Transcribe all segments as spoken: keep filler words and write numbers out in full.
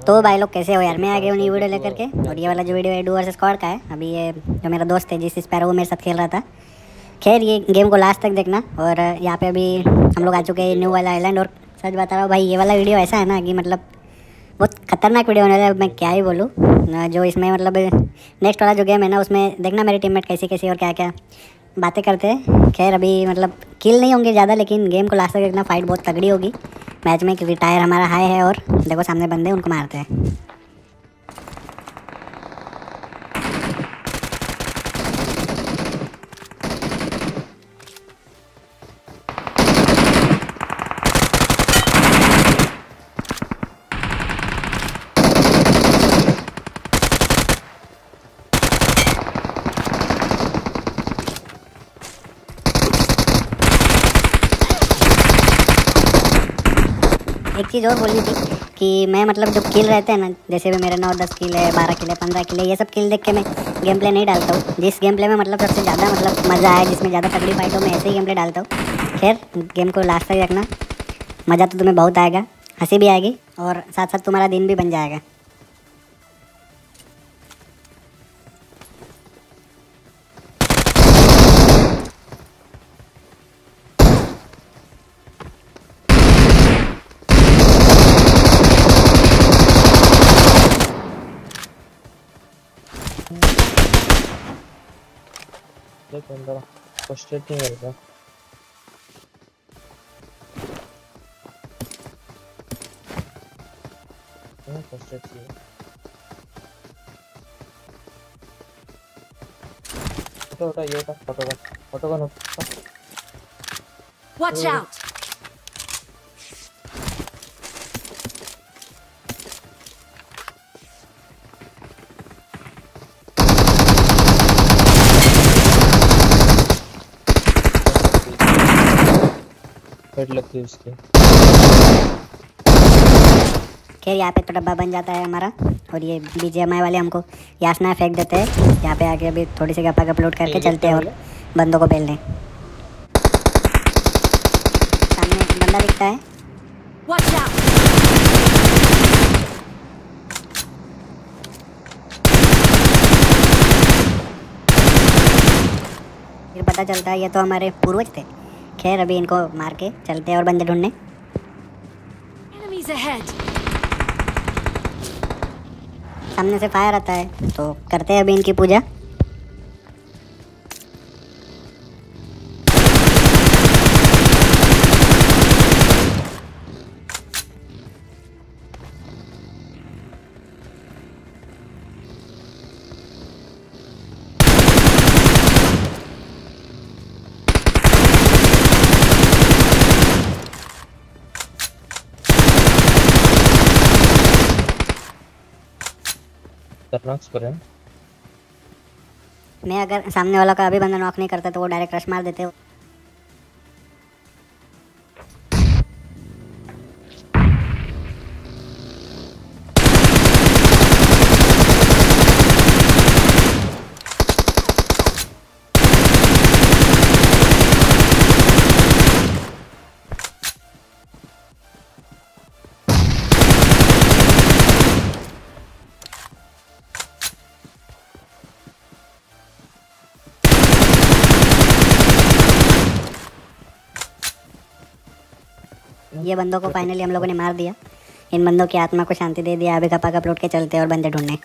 तो भाई लोग कैसे हो यार, मैं आ गया हूँ न्यू वीडियो लेकर के। और ये वाला जो वीडियो है डू वर्सेस स्क्वाड का है। अभी ये जो मेरा दोस्त है जिस स्पैरो वो मेरे साथ खेल रहा था। खैर ये गेम को लास्ट तक देखना। और यहाँ पे अभी हम लोग आ चुके हैं न्यू वाला आइलैंड। और सच बता रहा हूँ भाई, ये वाला वीडियो ऐसा है ना कि मतलब बहुत खतरनाक वीडियो होने वाला है। मैं क्या ही बोलूँ जो इसमें मतलब नेक्स्ट वाला जो गेम है ना उसमें देखना मेरी टीममेट कैसी कैसी और क्या क्या बातें करते हैं। खैर अभी मतलब किल नहीं होंगे ज़्यादा, लेकिन गेम को लास्ट तक देखना। फाइट बहुत तगड़ी होगी मैच में, क्योंकि टायर हमारा हाई है। और देखो सामने बंदे उनको मारते हैं। एक चीज़ और बोलनी थी कि मैं मतलब जो किल रहते हैं ना, जैसे भी मेरे नौ दस किल है, बारह किल है, पंद्रह किल है, ये सब किल देख के मैं गेम प्ले नहीं डालता हूँ। जिस गेम प्ले में मतलब सबसे ज़्यादा मतलब मज़ा आए, जिसमें ज़्यादा तगड़ी फाइट हो, मैं ऐसे ही गेम प्ले डालता हूँ। खैर गेम को लास्ट तक रखना, मज़ा तो तुम्हें बहुत आएगा, हंसी भी आएगी और साथ साथ तुम्हारा दिन भी बन जाएगा। देख अंदर फ्रस्ट्रेट नहीं करेगा। हाँ फ्रस्ट्रेट चाहिए। उठा उठा ये उठा फोटो का फोटो का नुकसान। Watch out! हेड लगती है उसके। खैर यहाँ पे तो डब्बा बन जाता है हमारा। और ये बीजीएमआई वाले हमको यासना फेंक देते हैं। यहाँ पे आके अभी थोड़ी सी गप्पा अपलोड करके चलते हैं और बंदों को बेल दें। सामने एक बंदा दिखता है। Watch out! फिर पता चलता है ये तो हमारे पूर्वज थे। खैर अभी इनको मार के चलते हैं और बंदे ढूंढने। Enemies ahead! सामने से फायर आता है तो करते हैं अभी इनकी पूजा। पर है। मैं अगर सामने वाला का अभी बंदा नॉक नहीं करता तो वो डायरेक्ट रश मार देते हो। ये बंदों को फाइनली हम लोगों ने मार दिया। इन बंदों की आत्मा को शांति दे दिया। अभी कपा अपलोड के चलते और बंदे ढूंढने।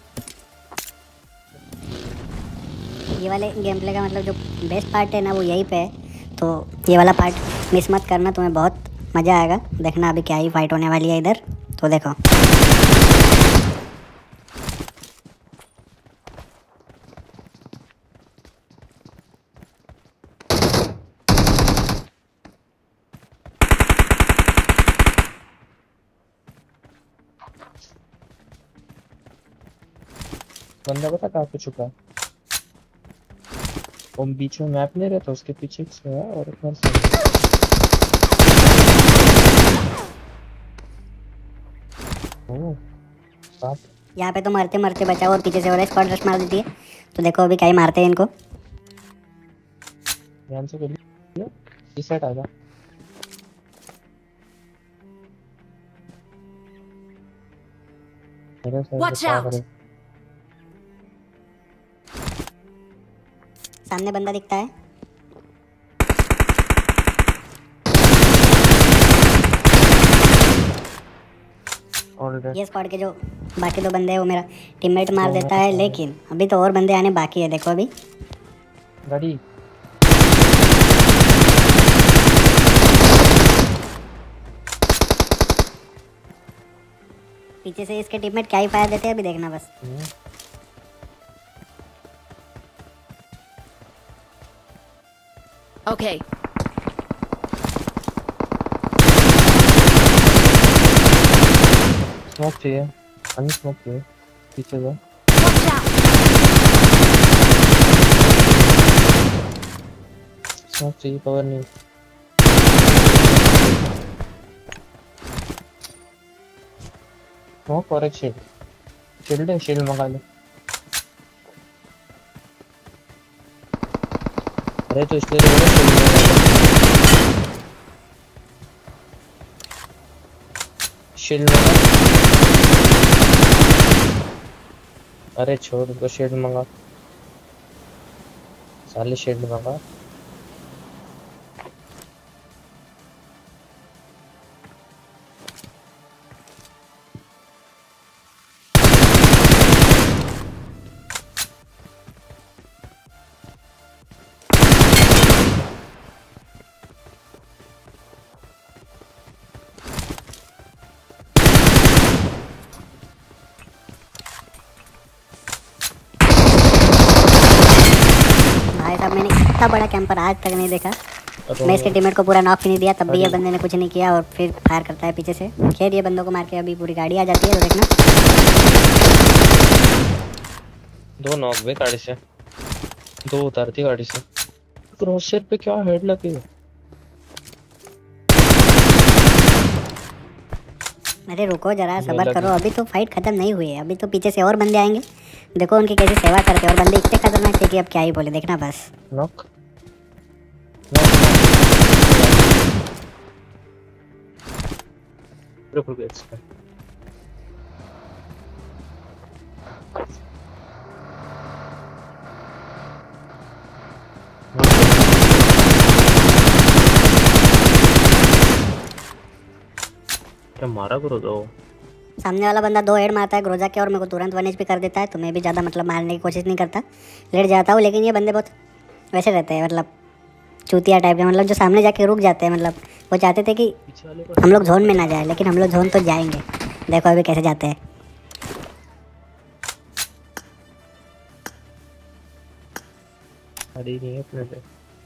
ये वाले गेम प्ले का मतलब जो बेस्ट पार्ट है ना वो यहीं पे है। तो ये वाला पार्ट मिस मत करना, तुम्हें बहुत मज़ा आएगा। देखना अभी क्या ही फाइट होने वाली है इधर, तो देखो। बंदा पता कहाँ पे छुपा है? वो बीच में मैप नहीं रहता, उसके पीछे से है और इतना ओह बाप। यहाँ पे तो मरते मरते बचा और पीछे से और स्क्वाड रश मार देती है। तो देखो अभी क्या ही मारते हैं इनको। ध्यान से कर लिया, इस साइड आ जा। मेरे से Watch बचा out! करे। सामने बंदा दिखता है। और ये स्क्वाड के जो बाकी दो बंदे हैं वो मेरा टीममेट मार देता है, लेकिन अभी तो और बंदे आने बाकी है। देखो अभी गाड़ी पीछे से इसके टीममेट क्या ही फायर देते हैं, अभी देखना बस। हम्म, Okay. स्मोक चाहिए, अन्य स्मोक चाहिए पीछे से। Watch out! स्मोक चाहिए, कवर नहीं। स्मोक और एक शील्ड। शील्ड है, शील्ड मंगा ले। अरे तो इसलिए तो बोला शील्ड मंगा। शील्ड मंगा। अरे छोड़ उसको, शील्ड मंगा। साले शील्ड मंगा। भाई साहब मैंने इतना बड़ा कैंपर आज तक नहीं देखा। मैं इसके टीममेट को पूरा नॉक ही नहीं दिया, तब भी ये बंदे ने कुछ नहीं किया और फिर फायर करता है पीछे से। खैर ये बंदों को मार के अभी पूरी गाड़ी आ जाती है, तो देखना। दो नॉक बे गाड़ी से, दो उतारती गाड़ी से। क्रॉसर पे क्या हेड लगी? अरे रुको जरा, सब्र करो, अभी तो फाइट खत्म नहीं हुई है। अभी तो पीछे से और बंदे आएंगे। देखो उनकी कैसी सेवा करते हैं, और बंदे इतने खतरनाक थे कि अब क्या ही बोले, देखना बस। नॉक रुक रुक इसका क्या मारा करो दो। सामने वाला बंदा दो हेड मारता है ग्रोजा के, और मेरे को तुरंत वन एचपी कर देता है। तो मैं भी ज़्यादा मतलब मारने की कोशिश नहीं करता, लेट जाता हूँ। लेकिन ये बंदे बहुत वैसे रहते हैं, मतलब चूतिया टाइप के, मतलब जो सामने जाके रुक जाते हैं। मतलब वो चाहते थे कि हम लोग जोन में ना जाए, लेकिन हम लोग जोन तो जाएंगे। देखो अभी कैसे जाते हैं। अरे नहीं है अपने पे।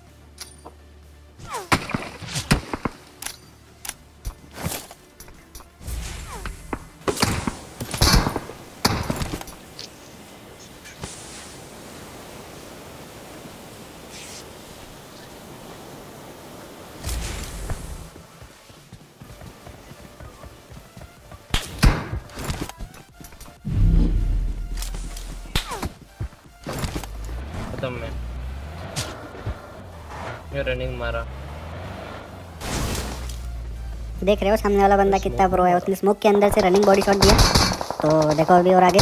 खत्म में ये रनिंग मारा। देख रहे हो सामने वाला बंदा कितना प्रो है, उसने स्मोक के अंदर से रनिंग बॉडी शॉट दिया। तो देखो अभी और आगे।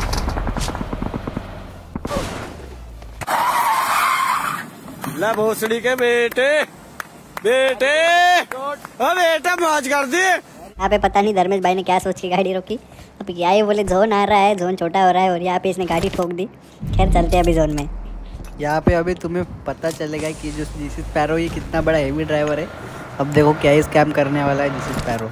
ला भोसड़ी के बेटे बेटे ओ बेटा मौज कर दी। यहाँ पे पता नहीं धर्मेश भाई ने क्या सोच के गाड़ी रोकी। अब क्या ये बोले जोन आ रहा है, जोन छोटा हो रहा है, और यहाँ पे इसने गाड़ी ठोक दी। खैर चलते हैं अभी जोन में। यहाँ पे अभी तुम्हें पता चलेगा कि जो जीसी स्पैरो ये कितना बड़ा हेवी ड्राइवर है। अब देखो क्या ही स्कैम करने वाला है जीसी स्पैरो।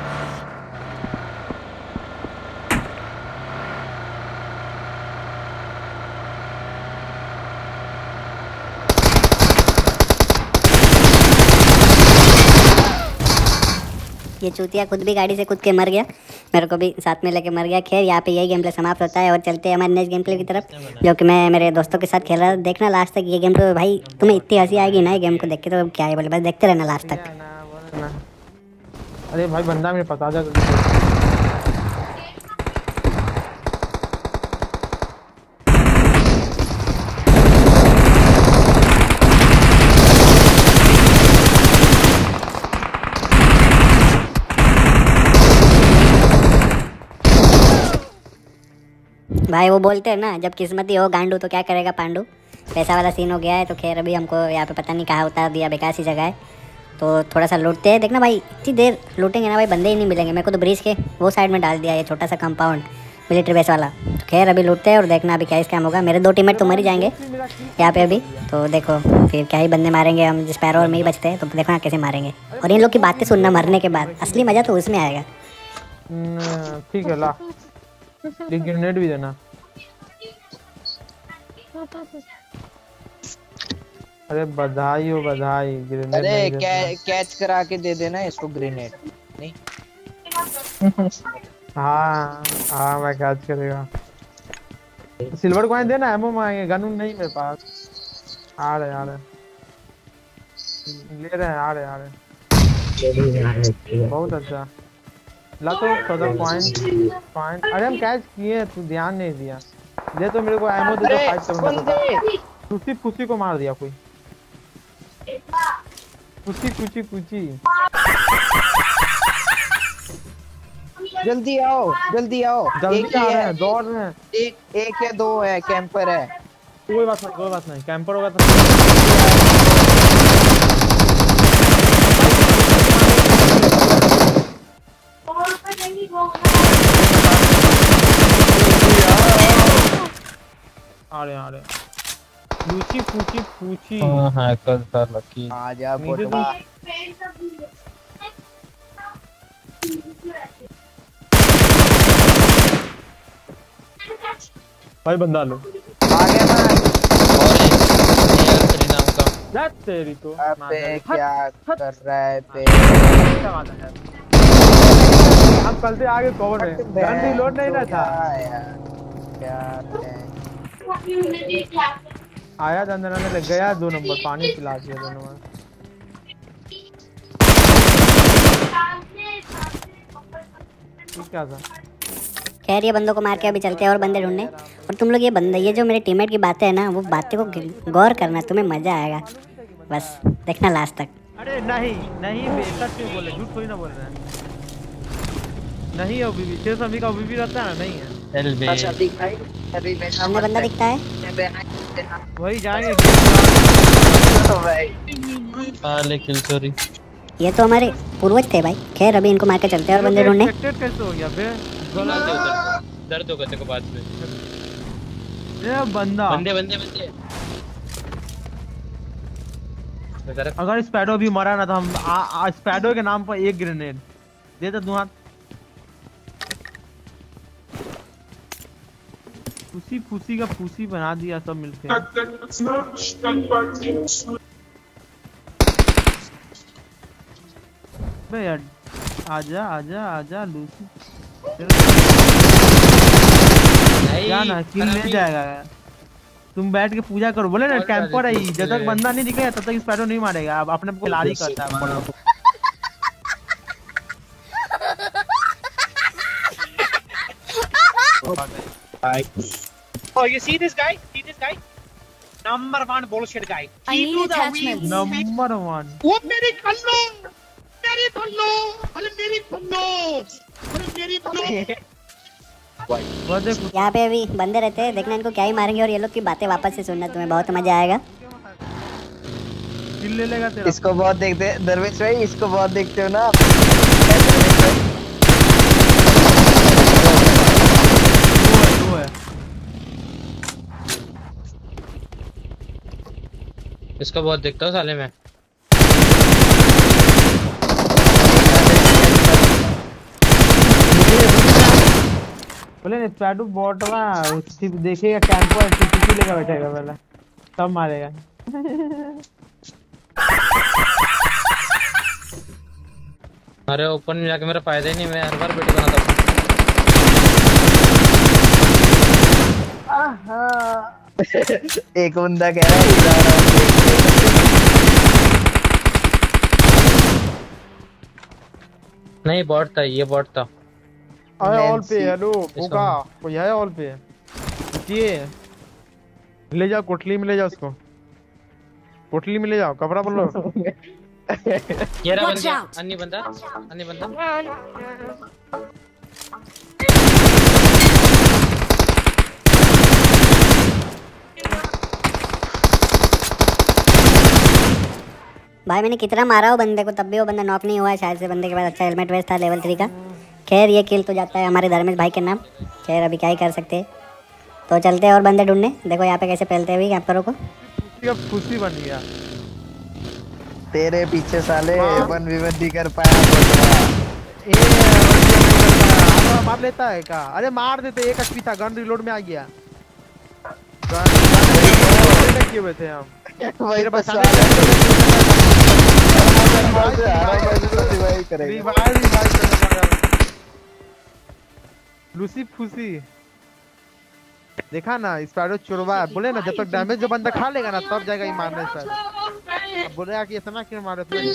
ये चूतिया खुद भी गाड़ी से कूद के मर गया, मेरे को भी साथ में लेके मर गया। खैर यहाँ पे यही गेम प्ले समाप्त होता है, और चलते हैं हमारे नेक्स्ट गेम प्ले की तरफ, जो कि मैं मेरे दोस्तों के साथ खेल रहा था। देखना लास्ट तक ये गेम प्ले, भाई तुम्हें इतनी हंसी आएगी ना ये गेम को देख के, तो क्या है बोले, बस देखते रहना लास्ट तक। अरे भाई बंदा मुझे पता था। भाई वो बोलते हैं ना, जब किस्मती हो गांडू तो क्या करेगा पांडू। पैसा वाला सीन हो गया है। तो खैर अभी हमको यहाँ पे पता नहीं कहाँ उतार दिया, बेकार सी जगह है। तो थोड़ा सा लूटते हैं। देखना भाई इतनी देर लूटेंगे ना भाई, बंदे ही नहीं मिलेंगे। मेरे को तो ब्रिज के वो साइड में डाल दिया ये छोटा सा कंपाउंड मिलिट्री बेस वाला। तो खैर अभी लूटते हैं और देखना अभी क्या स्कैम होगा। मेरे दो टीममेट तो मर ही जाएंगे यहाँ पे अभी। तो देखो फिर क्या ही बंदे मारेंगे हम, जिस पैरों और में ही बचते हैं। तो देखो ना कैसे मारेंगे। और इन लोग की बातें सुनना मरने के बाद, असली मज़ा तो उसमें आएगा। ठीक है ला, एक ग्रेनेड भी देना। अरे बधाई हो बधाई, ग्रेनेड। अरे कैच करा के दे देना इसको ग्रेनेड। नहीं हाँ हाँ मैं कैच करेगा। सिल्वर कॉइन देना, एमओ मांगे, गन नहीं मेरे पास। आ रहे आ रहे ले रहे हैं, आ रहे आ रहे। बहुत अच्छा ला तो सदर पॉइंट पॉइंट। अरे हम कैच किए, तू ध्यान नहीं दिया। दे तो मेरे को एमओ दे, तो फाइट करूंगा। खुशी खुशी को मार दिया कोई। खुशी खुशी खुशी जल्दी आओ जल्दी आओ। जल्दी आ रहे हैं, दौड़ रहे हैं। एक एक या दो है, कैंपर है। कोई बात नहीं कोई बात नहीं, कैंपर होगा तो आ रहे आ रहे। पूछी पूछी पूछी हां हैकर था लकी। आ जा बोटवा। भाई बंदा लो। आ गया मैं। और एक तेरी नाम का जा तेरी तो। अबे क्या कर रहा है बे? हम कल से आगे कवर है। गन रिलोड नहीं ना था क्या है? आया अंदर आने लग गया। दो नंबर पानी पिला दिया दोनों में। क्या था? खैर ये बंदों को मार के अभी चलते हैं और बंदे ढूंढने। और तुम लोग ये बंदे, ये जो मेरे टीममेट की बातें हैं ना, वो बातें को गौर करना, तुम्हें मजा आएगा। बस देखना लास्ट तक। अरे नहीं नहीं बेटा क्यों बोले, झूठ थोड़ी ना बोल रहे हैं। नहीं है बीबी, छह सौ का बीबी रहता है ना, नहीं है। अच्छा दिखाई अभी मैं सामने बंदा दिखता है, वही जाएंगे। साले किल चोरी। ये तो हमारे पूर्वज थे भाई। खैर अभी इनको मार के चलते हैं और बंदे ढूंढने। कैसे हो गया बे? दर्द होगा तेरे को बाद में। ये बंदा बंदे बंदे बंदे। अगर स्पैडो भी मरा ना तो हम आ, आ, स्पैडो के नाम पर एक ग्रेनेड दे दे। हाथ फूसी फूसी का फूसी बना दिया सब मिलके। बे यार आजा आजा आजा लूसी। क्या ना किल ले जाएगा। तुम बैठ के पूजा करो। बोले ना कैंपर है, जब तक बंदा नहीं दिखेगा तब तक स्पैडो नहीं मारेगा। अब अपने को लारी करता है। Oh, you see this guy? See this guy? Number one bullshit guy. I He need do the attachments. wheel. Number one. वो मेरी कल्लो, मेरी कल्लो, अरे मेरी कल्लो, अरे मेरी कल्लो। वो देख यहाँ पे अभी बंदे रहते हैं, देखना इनको क्या ही मारेंगे। और ये लोग की बातें वापस से सुनना, तुम्हें बहुत मजा आएगा। किल ले लेगा तेरा। इसको बहुत देखते दरवेश भाई, इसको बहुत देखते हो ना। वो है इसको बहुत देखता हूँ साले में। बोले नहीं स्पैडू बॉटवा सिर्फ देखेगा कैंपर टीपी लेकर बैठेगा पहले, तब मारेगा। अरे ओपन में जाके मेरा फायदा ही नहीं, मैं हर बार बैठ बनाता हूँ। एक बंदा कह रहा है नहीं बॉट था, ये बॉट था। अरे ऑल पे हेलो होगा कोई है ऑल पे। ये ले जाओ कोठली में ले जाओ उसको, कोठली में ले जाओ कपड़ा बोल लो। ये रहा बंदा, अन्य बंदा अन्य बंदा। भाई मैंने कितना मारा हो बंदे को, तब भी वो बंदा नॉक नहीं हुआ है। शायद से बंदे के पास अच्छा हेलमेट वेस्ट था लेवल थ्री का। खैर ये किल तो जाता है हमारे धर्मेश भाई के नाम। खैर अभी क्या ही कर सकते हैं, तो चलते हैं और बंदे ढूंढने। देखो यहाँ पे कैसे पहलते हुए कैंपरों को। खुशी बन गया तेरे पीछे साले वन वी वन नहीं कर पाया। ए मार लेता है क्या? अरे मार देते, एक एचपी था, गन रिलोड में आ गया। गन किए हुए थे हम। वही बस लूसी फूसी देखा ना, स्पैरो चुरवा बोले ना, जब तक डैमेज जो बंदा खा लेगा ना तब जाएगा ही मारने। सर बोले कि इतना क्यों मारे थे।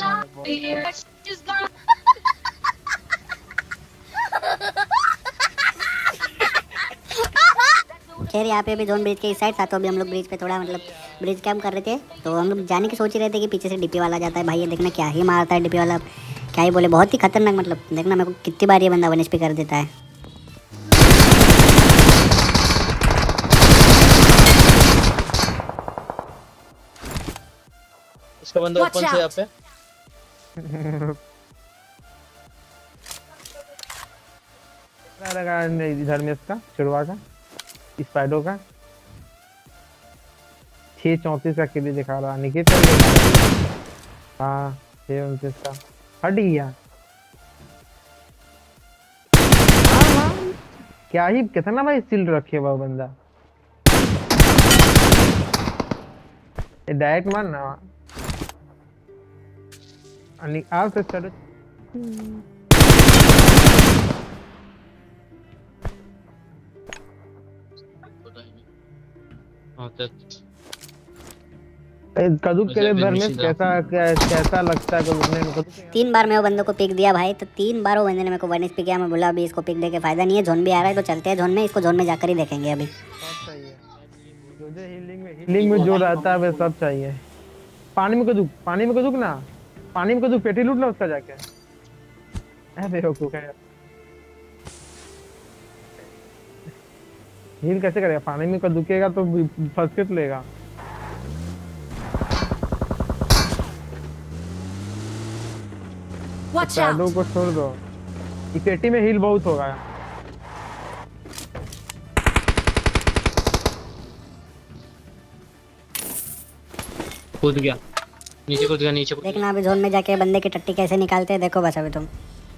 खैर यहाँ पे भी जोन ब्रिज के इस साइड था, तो अभी हम लोग ब्रिज पे थोड़ा मतलब ब्रिज कैम्प कर रहे थे। तो हम लोग जाने की सोच ही रहे थे कि पीछे से डीपी वाला जाता है। भाई ये देखना क्या ही मारता है डीपी वाला, क्या ही बोले, बहुत ही खतरनाक। मतलब देखना मेरे को कितनी बार ये बंदा वन एचपी कर देता है। इसका बंदा ओपन से यहाँ पे लगा इधर में इसका चुड़वा का स्पाइडो का छह चौंतीस का किलो दिखा रहा निकेत। हाँ छह उनतीस का हट गया। क्या ही कितना भाई स्टिल रखे हुआ बंदा। डायरेक्ट मार ना आप से चलो। कदू के घर में कैसा कैसा लगता है कदू ने? तीन बार मैं वो बंदों को पिक दिया भाई, तो तीन बार वो बंदे ने मेरे को वन एचपी किया। मैं बोला अभी इसको पिक देके फायदा नहीं है, जोन भी आ रहा है तो चलते हैं जोन में। इसको जोन में जाकर ही देखेंगे अभी। हीलिंग में जो रहता है वे सब चाहिए। पानी में कदू पानी में कदूक ना पानी में कदू पेटी लूट लो उसका जाके। हील कैसे करेगा? पानी में कदूकेगा तो फंस के तो लेगा। को छोड़ दो, इस पेटी में हील बहुत होगा। कूद गया नीचे, कूद गया नीचे। देखना अभी जोन में जाके बंदे की टट्टी कैसे निकालते हैं, देखो बस अभी तुम।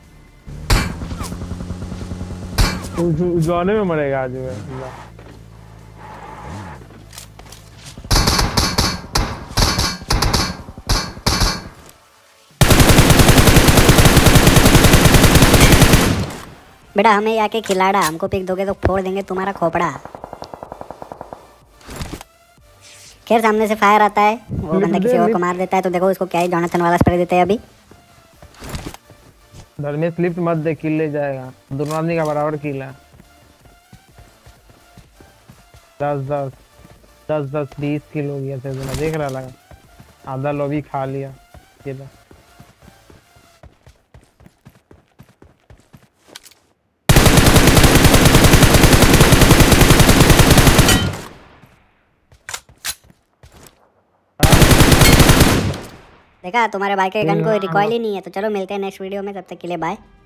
जोने में मरेगा आज में। बेटा हमें आके खिलाड़ा, हमको पिक दोगे तो फोड़ देंगे तुम्हारा खोपड़ा। खैर सामने से फायर आता है, वो बंदा किसी और को मार देता है। तो देखो इसको क्या ही जोनाथन वाला स्प्रे देते हैं अभी। धर्मेश लिफ्ट मत दे, किल ले जाएगा। दोनों आदमी का बराबर किल है। दस दस दस दस बीस किल हो गया थे, मैं देख रहा लगा। आधा लॉबी खा लिया ये तो। देखा तुम्हारे भाई के गन को रिकॉइल ही नहीं है। तो चलो मिलते हैं नेक्स्ट वीडियो में, तब तक के लिए बाय।